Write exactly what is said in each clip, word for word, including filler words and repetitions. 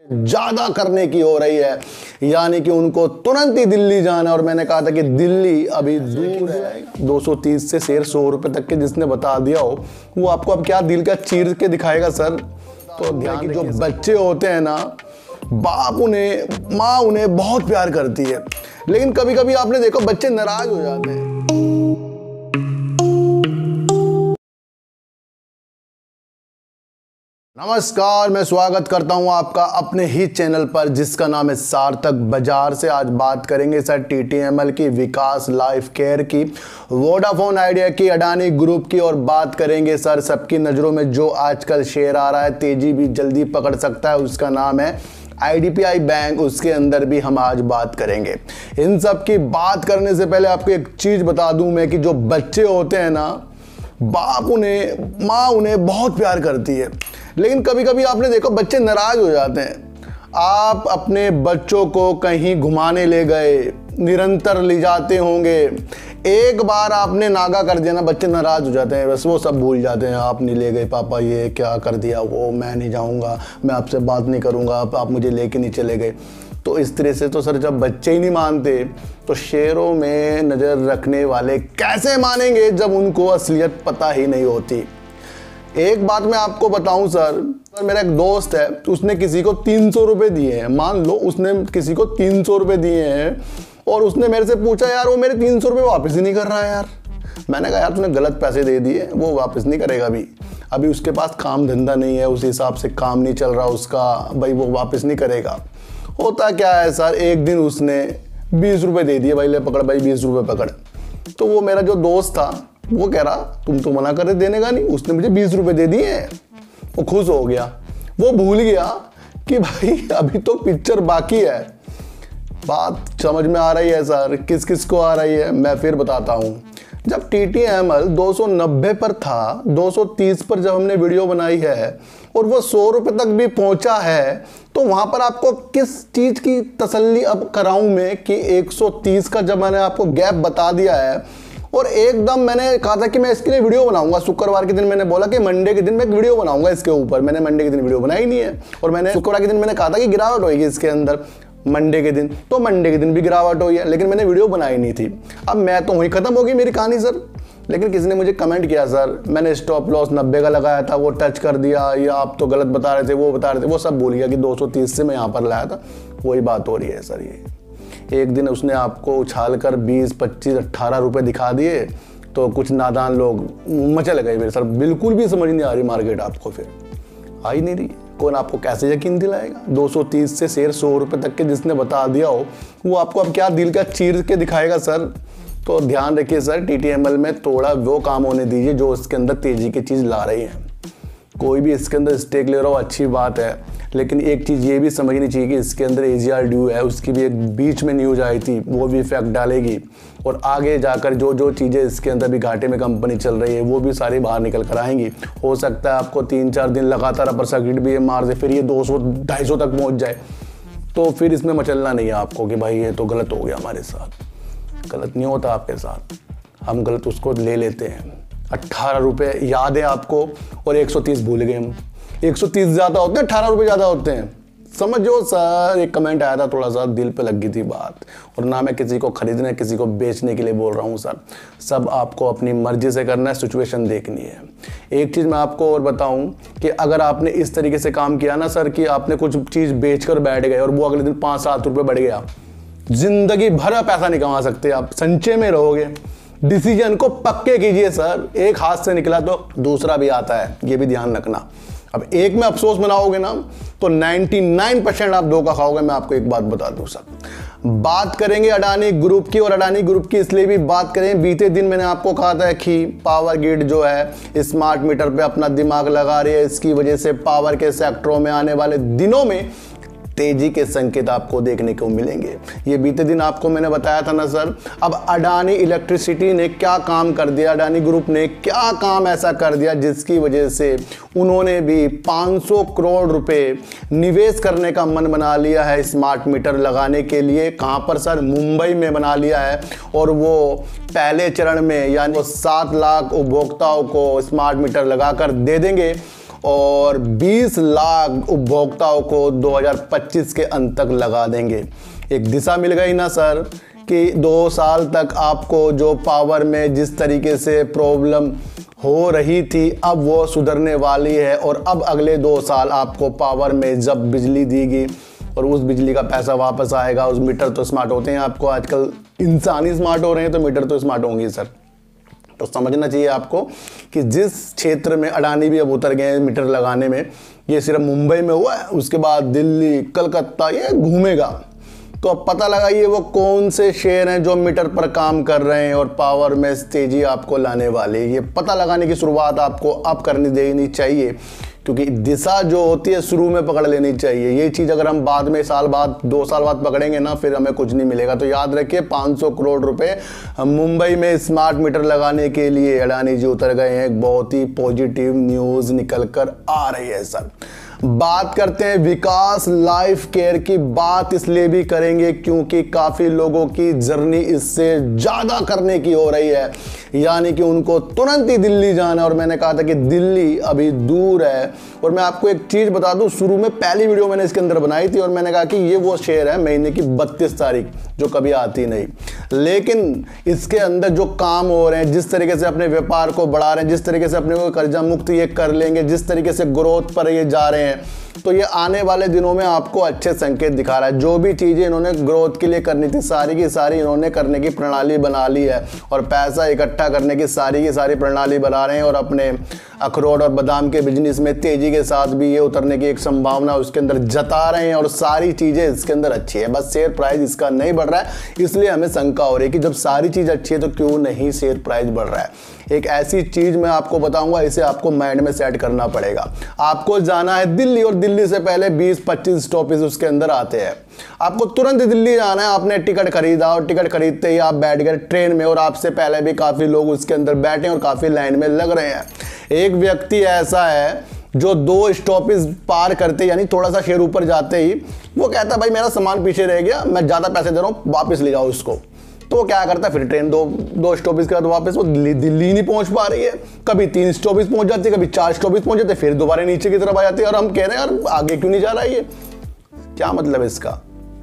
ज्यादा करने की हो रही है, यानी कि उनको तुरंत ही दिल्ली जाना है। और मैंने कहा था कि दिल्ली अभी दूर है, दो सौ तीस से शेर सौ रुपए तक के जिसने बता दिया हो वो आपको अब क्या दिल का चीर के दिखाएगा सर। तो ध्यान कि जो बच्चे होते हैं ना, बाप उन्हें, माँ उन्हें बहुत प्यार करती है, लेकिन कभी कभी आपने देखो बच्चे नाराज हो जाते हैं। नमस्कार, मैं स्वागत करता हूं आपका अपने ही चैनल पर जिसका नाम है सार्थक बाजार से। आज बात करेंगे sir T T M L की, विकास लाइफ केयर की, वोडाफोन आइडिया की, अडानी ग्रुप की, और बात करेंगे सर सबकी नज़रों में जो आजकल शेयर आ रहा है, तेजी भी जल्दी पकड़ सकता है, उसका नाम है I D B I bank. उसके अंदर भी हम आज बात करेंगे। इन सब की बात करने से पहले आपको एक चीज़ बता दूं मैं कि जो बच्चे होते हैं ना, बाप उन्हें, माँ उन्हें बहुत प्यार करती है, लेकिन कभी कभी आपने देखो बच्चे नाराज हो जाते हैं। आप अपने बच्चों को कहीं घुमाने ले गए, निरंतर ले जाते होंगे, एक बार आपने नागा कर दिया ना, बच्चे नाराज हो जाते हैं, बस वो सब भूल जाते हैं। आप नहीं ले गए पापा, ये क्या कर दिया, वो मैं नहीं जाऊंगा, मैं आपसे बात नहीं करूंगा, आप, आप मुझे लेके नहीं चले गए। तो इस तरह से तो सर जब बच्चे ही नहीं मानते तो शेरों में नज़र रखने वाले कैसे मानेंगे जब उनको असलियत पता ही नहीं होती। एक बात मैं आपको बताऊं सर, सर मेरा एक दोस्त है, उसने किसी को तीन सौ रुपये दिए हैं, मान लो उसने किसी को तीन सौ रुपये दिए हैं, और उसने मेरे से पूछा यार वो मेरे तीन सौ रुपये वापस ही नहीं कर रहा है यार। मैंने कहा यार तूने गलत पैसे दे दिए, वो वापस नहीं करेगा अभी अभी उसके पास काम धंधा नहीं है, उस हिसाब से काम नहीं चल रहा उसका, भाई वो वापस नहीं करेगा। होता क्या है सर, एक दिन उसने बीस रुपये दे दिए, भाई ले पकड़ भाई बीस रुपये पकड़। तो वो मेरा जो दोस्त था वो कह रहा तुम तो मना कर रहे देने का नहीं, उसने मुझे बीस रुपए दे दिए हैं। वो खुश हो गया, वो भूल गया कि भाई अभी तो पिक्चर बाकी है। बात समझ में आ रही है सर, किस किस को आ रही है मैं फिर बताता हूँ। जब टी टी एम एल दो सौ नब्बे पर था, दो सौ तीस पर जब हमने वीडियो बनाई है और वो सौ रुपए तक भी पहुंचा है, तो वहां पर आपको किस चीज की तसल्ली अब कराऊं मैं कि एक सौ तीस का जब मैंने आपको गैप बता दिया है, और एकदम मैंने कहा था कि मैं इसके लिए वीडियो बनाऊंगा। शुक्रवार के दिन मैंने बोला कि मंडे के दिन मैं एक वीडियो बनाऊंगा इसके ऊपर, मैंने मंडे के दिन वीडियो बनाई नहीं है। और मैंने शुक्रवार के दिन मैंने कहा था कि गिरावट होगी इसके अंदर मंडे के दिन, तो मंडे के दिन भी गिरावट हुई है, लेकिन मैंने वीडियो बनाई नहीं थी। अब मैं तो वहीं खत्म होगी मेरी कहानी सर। लेकिन किसी ने मुझे कमेंट किया सर मैंने स्टॉप लॉस नब्बे का लगाया था, वो टच कर दिया, या आप तो गलत बता रहे थे, वो बता रहे थे, वो सब भूल गया कि दो सौ तीस से मैं यहाँ पर लाया था। वही बात हो रही है सर। ये एक दिन उसने आपको उछाल कर बीस पच्चीस अट्ठारह रुपये दिखा दिए, तो कुछ नादान लोग मचल गए मेरे सर। बिल्कुल भी समझ नहीं आ रही मार्केट, आपको फिर आ ही नहीं रही, कौन आपको कैसे यकीन दिलाएगा। दो सौ तीस से शेर सौ रुपये तक के जिसने बता दिया हो वो आपको अब क्या दिल का चीर के दिखाएगा सर। तो ध्यान रखिए sir, T T M L में थोड़ा वो काम होने दीजिए जो इसके अंदर तेजी की चीज़ ला रही है। कोई भी इसके अंदर स्टेक ले रहा हो अच्छी बात है, लेकिन एक चीज़ ये भी समझनी चाहिए कि इसके अंदर ए जी आर ड्यू है, उसकी भी एक बीच में न्यूज़ आई थी, वो भी इफेक्ट डालेगी, और आगे जाकर जो जो चीज़ें इसके अंदर भी घाटे में कंपनी चल रही है वो भी सारी बाहर निकल कर आएंगी। हो सकता है आपको तीन चार दिन लगातार अपर सर्किट भी ये मार दे, फिर ये दो सौ ढाई सौ तक पहुँच जाए, तो फिर इसमें मचलना नहीं है आपको कि भाई ये तो गलत हो गया हमारे साथ। गलत नहीं होता आपके साथ, हम गलत उसको ले लेते हैं। अट्ठारह रुपये याद है आपको, और एक सौ तीस भूल गए हम। एक सौ तीस ज़्यादा होते हैं, अट्ठारह रुपये ज़्यादा होते हैं, समझो सर। एक कमेंट आया था, थोड़ा सा दिल पे लग गई थी बात, और ना मैं किसी को खरीदने किसी को बेचने के लिए बोल रहा हूँ सर। सब आपको अपनी मर्जी से करना है, सिचुएशन देखनी है। एक चीज़ मैं आपको और बताऊँ कि अगर आपने इस तरीके से काम किया ना सर कि आपने कुछ चीज़ बेच कर बैठ गए और वो अगले दिन पाँच सात रुपये बढ़ गया, जिंदगी भर पैसा नहीं कमा सकते आप, संचय में रहोगे। डिसीजन को पक्के कीजिए सर, एक हाथ से निकला तो दूसरा भी आता है, ये भी ध्यान रखना। अब एक में अफसोस मनाओगे ना तो निन्यानवे परसेंट आप धोखा खाओगे, मैं आपको एक बात बता दूं सर। बात करेंगे अडानी ग्रुप की, और अडानी ग्रुप की इसलिए भी बात करें, बीते दिन मैंने आपको कहा था कि पावर ग्रिड जो है स्मार्ट मीटर पे अपना दिमाग लगा रही है, इसकी वजह से पावर के सेक्टरों में आने वाले दिनों में तेजी के संकेत आपको देखने को मिलेंगे। ये बीते दिन आपको मैंने बताया था ना सर। अब अडानी इलेक्ट्रिसिटी ने क्या काम कर दिया, अडानी ग्रुप ने क्या काम ऐसा कर दिया जिसकी वजह से उन्होंने भी पाँच सौ करोड़ रुपए निवेश करने का मन बना लिया है स्मार्ट मीटर लगाने के लिए। कहाँ पर सर? मुंबई में बना लिया है, और वो पहले चरण में यानी वो सात लाख उपभोक्ताओं को स्मार्ट मीटर लगाकर दे देंगे। और बीस लाख उपभोक्ताओं को दो हज़ार पच्चीस के अंत तक लगा देंगे। एक दिशा मिल गई ना सर कि दो साल तक आपको जो पावर में जिस तरीके से प्रॉब्लम हो रही थी अब वो सुधरने वाली है, और अब अगले दो साल आपको पावर में जब बिजली दी गई और उस बिजली का पैसा वापस आएगा। उस मीटर तो स्मार्ट होते हैं, आपको आजकल इंसान ही स्मार्ट हो रहे हैं तो मीटर तो स्मार्ट होंगे सर। तो समझना चाहिए आपको कि जिस क्षेत्र में अडानी भी अब उतर गए हैं मीटर लगाने में, ये सिर्फ मुंबई में हुआ है, उसके बाद दिल्ली, कलकत्ता, ये घूमेगा। तो अब पता लगाइए वो कौन से शेयर हैं जो मीटर पर काम कर रहे हैं और पावर में तेजी आपको लाने वाले। ये पता लगाने की शुरुआत आपको अब करनी देनी चाहिए, क्योंकि दिशा जो होती है शुरू में पकड़ लेनी चाहिए। ये चीज़ अगर हम बाद में साल बाद दो साल बाद पकड़ेंगे ना, फिर हमें कुछ नहीं मिलेगा। तो याद रखिए पाँच सौ करोड़ रुपए मुंबई में स्मार्ट मीटर लगाने के लिए अडानी जी उतर गए हैं। एक बहुत ही पॉजिटिव न्यूज़ निकल कर आ रही है सर। बात करते हैं विकास लाइफ केयर की। बात इसलिए भी करेंगे क्योंकि काफ़ी लोगों की जर्नी इससे ज़्यादा करने की हो रही है, यानी कि उनको तुरंत ही दिल्ली जाना है। और मैंने कहा था कि दिल्ली अभी दूर है। और मैं आपको एक चीज़ बता दूं, शुरू में पहली वीडियो मैंने इसके अंदर बनाई थी और मैंने कहा कि ये वो शेयर है महीने की बत्तीस तारीख जो कभी आती नहीं, लेकिन इसके अंदर जो काम हो रहे हैं, जिस तरीके से अपने व्यापार को बढ़ा रहे हैं, जिस तरीके से अपने को कर्जा मुक्त ये कर लेंगे, जिस तरीके से ग्रोथ पर ये जा रहे हैं, तो ये आने वाले दिनों में आपको अच्छे संकेत दिखा रहा है। जो भी चीज़ें इन्होंने ग्रोथ के लिए करनी थी सारी की सारी इन्होंने करने की प्रणाली बना ली है, और पैसा इकट्ठा करने की सारी की सारी प्रणाली बना रहे हैं। और अपने अखरोट और बादाम के बिजनेस में तेजी के साथ भी ये उतरने की एक संभावना उसके अंदर जता रहे हैं, और सारी चीज़ें इसके अंदर अच्छी है। बस शेयर प्राइस इसका नहीं बढ़ रहा है, इसलिए हमें शंका हो रही है कि जब सारी चीज़ अच्छी है तो क्यों नहीं शेयर प्राइस बढ़ रहा है। एक ऐसी चीज़ मैं आपको बताऊंगा, इसे आपको माइंड में सेट करना पड़ेगा। आपको जाना है दिल्ली, और दिल्ली से पहले बीस पच्चीस स्टॉपेज उसके अंदर आते हैं। आपको तुरंत दिल्ली जाना है, आपने टिकट खरीदा और टिकट खरीदते ही आप बैठ गए ट्रेन में, और आपसे पहले भी काफ़ी लोग उसके अंदर बैठे और काफ़ी लाइन में लग रहे हैं। एक व्यक्ति ऐसा है जो दो स्टॉपेज पार करते यानी थोड़ा सा शेयर ऊपर जाते ही वो कहता है भाई मेरा सामान पीछे रह गया, मैं ज़्यादा पैसे दे रहा हूँ, वापस ले जाओ उसको। तो वो क्या करता है, फिर ट्रेन दो दो स्टॉपेज के बाद वापस वो दिल्ली दिल्ली नहीं पहुंच पा रही है। कभी तीन स्टॉपेज पहुंच जाती है, कभी चार स्टॉपेज पहुंच जाते, फिर दोबारा नीचे की तरफ आ जाती है। और हम कह रहे हैं यार आगे क्यों नहीं जा रहा है ये, क्या मतलब इसका?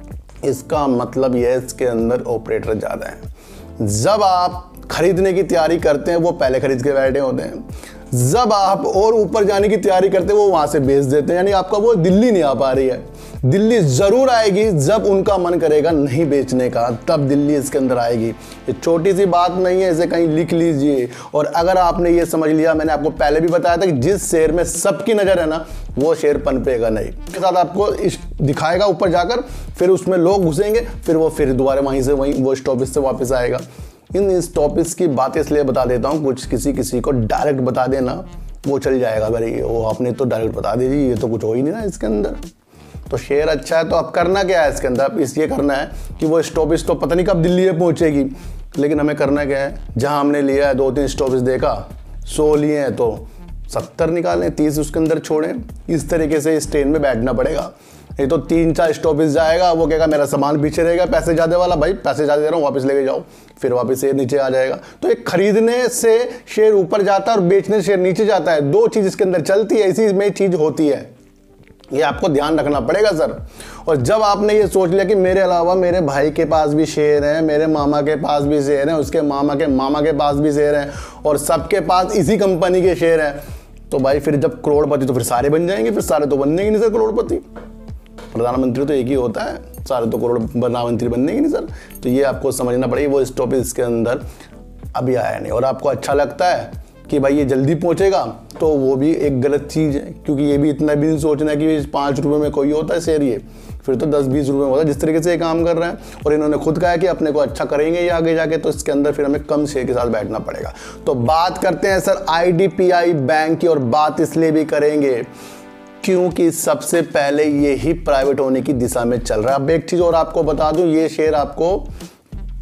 इसका मतलब ये इसके अंदर ऑपरेटर ज़्यादा है। जब आप खरीदने की तैयारी करते हैं वो पहले खरीद के बैठे होते हैं, जब आप और ऊपर जाने की तैयारी करते हैं वो वहाँ से बेच देते हैं। यानी आपका वो दिल्ली नहीं आ पा रही है। दिल्ली ज़रूर आएगी जब उनका मन करेगा नहीं बेचने का, तब दिल्ली इसके अंदर आएगी। ये छोटी सी बात नहीं है, इसे कहीं लिख लीजिए। और अगर आपने ये समझ लिया, मैंने आपको पहले भी बताया था कि जिस शेयर में सबकी नज़र है ना वो शेयर पनपेगा नहीं। के साथ आपको दिखाएगा ऊपर जाकर, फिर उसमें लोग घुसेंगे, फिर वो फिर दोबारा वहीं से वहीं वो स्टॉपेज से वापस आएगा। इन स्टॉपेज की बातें इसलिए बता देता हूँ, कुछ किसी किसी को डायरेक्ट बता देना वो चल जाएगा, भाई वो आपने तो डायरेक्ट बता दीजिए, ये तो कुछ हो ही नहीं ना इसके अंदर। तो शेयर अच्छा है तो अब करना क्या है इसके अंदर, अब इस ये करना है कि वो स्टॉपेज तो पता नहीं कब दिल्ली में पहुँचेगी, लेकिन हमें करना क्या है, जहाँ हमने लिया है दो तीन स्टॉपेज देखा, सौ लिए हैं तो सत्तर निकालें, तीस उसके अंदर छोड़ें। इस तरीके से इस ट्रेन में बैठना पड़ेगा। ये तो तीन चार स्टॉपेज जाएगा, वो कहेगा मेरा सामान पीछे रहेगा, पैसे ज़्यादा वाला, भाई पैसे ज़्यादा दे रहा हूँ वापस लेके जाओ, फिर वापस शेयर नीचे आ जाएगा। तो एक खरीदने से शेयर ऊपर जाता है और बेचने से शेयर नीचे जाता है, दो चीज़ इसके अंदर चलती है, इसी में चीज़ होती है। ये आपको ध्यान रखना पड़ेगा सर। और जब आपने ये सोच लिया कि मेरे अलावा मेरे भाई के पास भी शेयर हैं, मेरे मामा के पास भी शेयर हैं, उसके मामा के मामा के पास भी शेयर हैं, और सबके पास इसी कंपनी के शेयर हैं, तो भाई फिर जब करोड़पति तो फिर सारे बन जाएंगे, फिर सारे तो बनने ही नहीं सर करोड़पति। प्रधानमंत्री तो एक ही होता है, सारे तो करोड़ प्रधानमंत्री बनने ही नहीं सर। तो ये आपको समझना पड़ेगा। वो स्टॉपेज इसके अंदर अभी आया नहीं, और आपको अच्छा लगता है कि भाई ये जल्दी पहुंचेगा, तो वो भी एक गलत चीज़ है, क्योंकि ये भी इतना भी नहीं सोचना है कि पाँच रुपये में कोई होता है शेयर, ये फिर तो दस बीस रुपये में होता है जिस तरीके से ये काम कर रहे हैं। और इन्होंने खुद कहा है कि अपने को अच्छा करेंगे ये आगे जाके, तो इसके अंदर फिर हमें कम शेयर के साथ बैठना पड़ेगा। तो बात करते हैं sir I D B I bank की, और बात इसलिए भी करेंगे क्योंकि सबसे पहले ये ही प्राइवेट होने की दिशा में चल रहा है। अब एक चीज़ और आपको बता दूं, ये शेयर आपको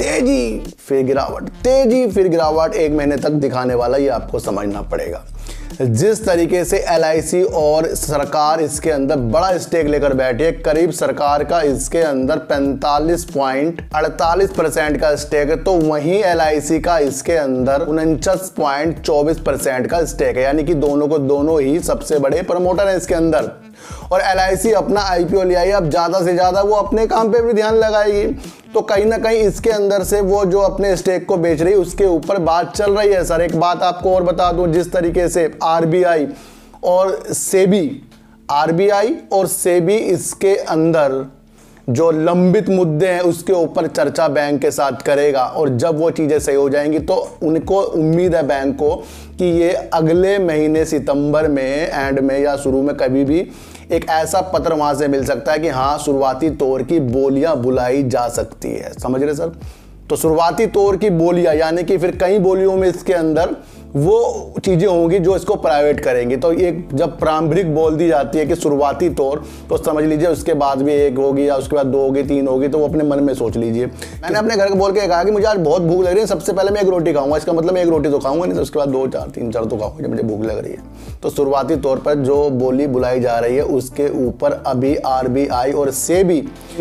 तेजी फिर गिरावट, तेजी फिर गिरावट एक महीने तक दिखाने वाला, ये आपको समझना पड़ेगा। जिस तरीके से एल आई सी और सरकार इसके अंदर बड़ा स्टेक लेकर बैठी है, करीब सरकार का इसके अंदर पैंतालीस पॉइंट अड़तालीस परसेंट का स्टेक है, तो वहीं एल आई सी का इसके अंदर उनचास पॉइंट चौबीस परसेंट का स्टेक है। यानी कि दोनों को दोनों ही सबसे बड़े प्रमोटर हैं इसके अंदर। और एल आई सी अपना आई पी ओ ले आई, अब ज्यादा से ज्यादा वो अपने काम पे भी ध्यान लगाएगी, तो कहीं ना कहीं इसके अंदर से वो जो अपने स्टेक को बेच रही है उसके ऊपर बात चल रही है। सर एक बात आपको और बता दूं, जिस तरीके से आर बी आई और सेबी आर बी आई और सेबी इसके अंदर जो लंबित मुद्दे हैं उसके ऊपर चर्चा बैंक के साथ करेगा, और जब वो चीज़ें सही हो जाएंगी तो उनको उम्मीद है बैंक को कि ये अगले महीने सितंबर में एंड में या शुरू में कभी भी एक ऐसा पत्र वहाँ से मिल सकता है कि हाँ शुरुआती तौर की बोलियां बुलाई जा सकती है। समझ रहे सर? तो शुरुआती तौर की बोलियां यानी कि फिर कई बोलियों में इसके अंदर वो चीज़ें होंगी जो इसको प्राइवेट करेंगी। तो एक जब प्रारंभिक बोल दी जाती है कि शुरुआती तौर, तो समझ लीजिए उसके बाद भी एक होगी या उसके बाद दो होगी, तीन होगी, तो वो अपने मन में सोच लीजिए। मैंने अपने घर को बोल के कहा कि मुझे आज बहुत भूख लग रही है, सबसे पहले मैं एक रोटी खाऊंगा, इसका मतलब मैं एक रोटी तो खाऊंगा नहीं, तो उसके बाद दो चार तीन चार तो खाऊंगा जब मुझे भूख लग रही है। तो शुरुआती तौर पर जो बोली बुलाई जा रही है उसके ऊपर अभी आर बी आई और सेबी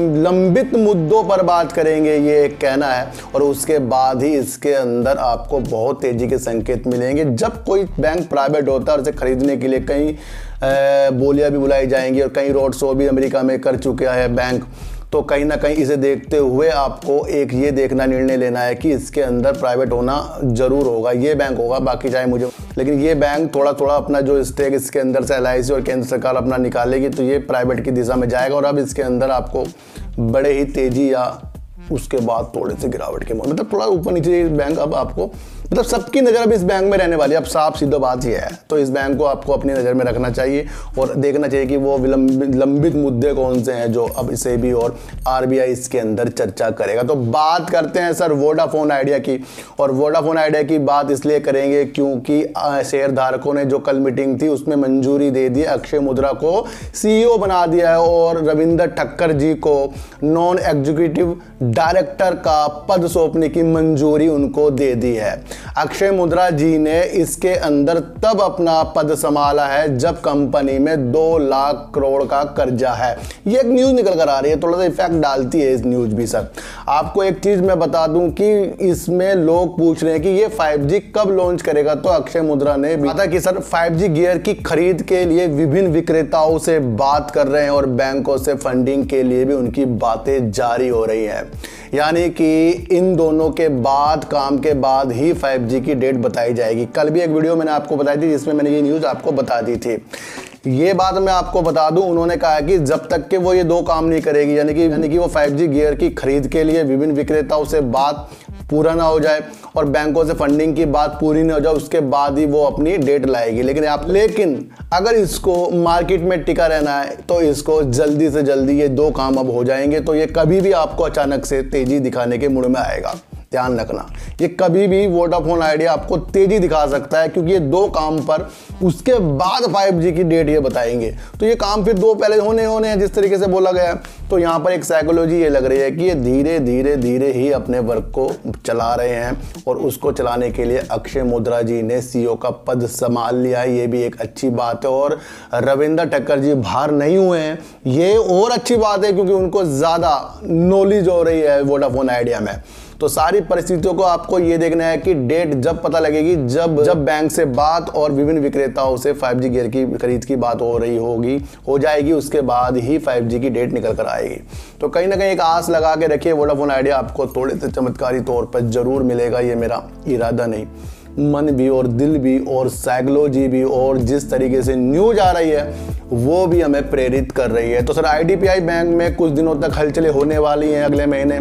लंबित मुद्दों पर बात करेंगे, ये एक कहना है, और उसके बाद ही इसके अंदर आपको बहुत तेजी के संकेत मिलेंगे। जब कोई बैंक प्राइवेट होता है और इसे खरीदने के लिए कई बोलियां भी बुलाई जाएंगी और कई रोड शो भी अमेरिका में कर चुका है बैंक, तो कहीं ना कहीं इसे देखते हुए आपको एक ये देखना निर्णय लेना है कि इसके अंदर प्राइवेट होना जरूर होगा, ये बैंक होगा, बाकी चाहे मुझे, लेकिन ये बैंक थोड़ा थोड़ा अपना जो स्टेक इसके अंदर से एल आई सी और केंद्र सरकार अपना निकालेगी तो ये प्राइवेट की दिशा में जाएगा। और अब इसके अंदर आपको बड़े ही तेजी या उसके बाद थोड़े से गिरावट के मतलब थोड़ा ऊपर नीचे बैंक अब आपको मतलब सबकी नज़र अब इस बैंक में रहने वाली है। अब साफ सीधा बात ये है, तो इस बैंक को आपको अपनी नज़र में रखना चाहिए और देखना चाहिए कि वो लंबित मुद्दे कौन से हैं जो अब सेबी और आर बी आई इसके अंदर चर्चा करेगा। तो बात करते हैं सर वोडाफोन आइडिया की, और वोडाफोन आइडिया की बात इसलिए करेंगे क्योंकि शेयर धारकों ने जो कल मीटिंग थी उसमें मंजूरी दे दी, अक्षय मुद्रा को सी ई ओ बना दिया है और रविंदर ठक्कर जी को नॉन एग्जीक्यूटिव डायरेक्टर का पद सौंपने की मंजूरी उनको दे दी है। अक्षय मुद्रा जी ने इसके अंदर तब अपना पद संभाला है जब कंपनी में दो लाख करोड़ का कर्जा है। ये एक न्यूज निकल कर आ रही है, थोड़ा सा इफेक्ट डालती है इस न्यूज भी। सर आपको एक चीज मैं बता दूं कि इसमें लोग पूछ रहे हैं कि ये फाइव जी कब लॉन्च करेगा, तो अक्षय मुद्रा ने भी कहा कि सर फाइव जी गियर की खरीद के लिए विभिन्न विक्रेताओं से बात कर रहे हैं और बैंकों से फंडिंग के लिए भी उनकी बातें जारी हो रही है। यानी कि इन दोनों के बाद काम के बाद ही फाइव जी की डेट बताई जाएगी। कल भी एक वीडियो मैंने आपको बताई थी जिसमें मैंने ये न्यूज़ आपको बता दी थी। ये बात मैं आपको बता दूं, उन्होंने कहा कि जब तक कि वो ये दो काम नहीं करेगी, यानी कि यानी कि वो फाइव जी गियर की खरीद के लिए विभिन्न विक्रेताओं से बात पूरा ना हो जाए और बैंकों से फंडिंग की बात पूरी नहीं हो जाए, उसके बाद ही वो अपनी डेट लाएगी। लेकिन आप लेकिन अगर इसको मार्केट में टिका रहना है तो इसको जल्दी से जल्दी ये दो काम अब हो जाएंगे, तो ये कभी भी आपको अचानक से तेजी दिखाने के मूड में आएगा। ध्यान रखना, ये कभी भी वोडाफोन आइडिया आपको तेजी दिखा सकता है क्योंकि ये दो काम पर उसके बाद फाइव जी की डेट ये बताएंगे। तो ये काम फिर दो पहले होने होने हैं जिस तरीके से बोला गया है। तो यहाँ पर एक साइकोलॉजी ये लग रही है कि ये धीरे धीरे धीरे ही अपने वर्क को चला रहे हैं और उसको चलाने के लिए अक्षय मुद्रा जी ने सी ई ओ का पद संभाल लिया है। ये भी एक अच्छी बात है और रविंदर ठक्कर जी बाहर नहीं हुए हैं, ये और अच्छी बात है क्योंकि उनको ज़्यादा नॉलेज हो रही है वोडाफोन आइडिया में। तो सारी परिस्थितियों को आपको ये देखना है कि डेट जब पता लगेगी, जब जब बैंक से बात और विभिन्न विक्रेताओं से फाइव जी गियर की खरीद की बात हो रही होगी हो जाएगी, उसके बाद ही फाइव जी की डेट निकल कर आएगी। तो कहीं ना कहीं एक आस लगा के रखिए, वोडाफोन आइडिया आपको थोड़े से चमत्कारी तौर पर जरूर मिलेगा, ये मेरा इरादा नहीं, मन भी और दिल भी और साइकोलॉजी भी और जिस तरीके से न्यूज आ रही है वो भी हमें प्रेरित कर रही है। तो sir I D B I bank में कुछ दिनों तक हलचलें होने वाली हैं अगले महीने।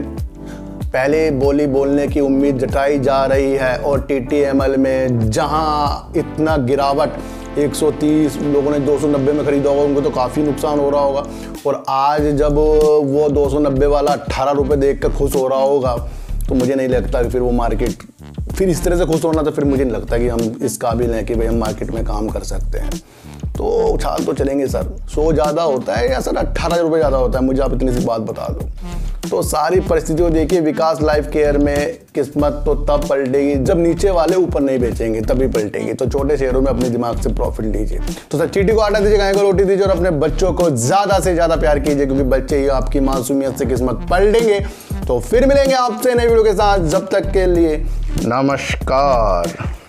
पहले बोली बोलने की उम्मीद जताई जा रही है और टी टी एम एल में जहां इतना गिरावट एक सौ तीस लोगों ने दो सौ नब्बे में खरीदा होगा, उनको तो काफ़ी नुकसान हो रहा होगा। और आज जब वो दो सौ नब्बे वाला अट्ठारह रुपये देख कर खुश हो रहा होगा तो मुझे नहीं लगता कि फिर वो मार्केट फिर इस तरह से खुश होना, तो फिर मुझे नहीं लगता कि हम इस काबिल हैं कि भाई हम मार्केट में काम कर सकते हैं। तो उछाल तो चलेंगे सर। सौ ज़्यादा होता है या सर अट्ठारह रुपये ज़्यादा होता है, मुझे आप इतनी सी बात बता दो। तो सारी परिस्थितियों देखिए, विकास लाइफ केयर में किस्मत तो तब पलटेगी जब नीचे वाले ऊपर नहीं बेचेंगे, तभी पलटेगी। तो छोटे शेयरों में अपने दिमाग से प्रॉफिट लीजिए। तो सर चींटी को आटा दीजिए, गाय को रोटी दीजिए और अपने बच्चों को ज़्यादा से ज़्यादा प्यार कीजिए, क्योंकि बच्चे ही आपकी मासूमियत से किस्मत पलटेंगे। तो फिर मिलेंगे आपसे नई वीडियो के साथ, जब तक के लिए नमस्कार।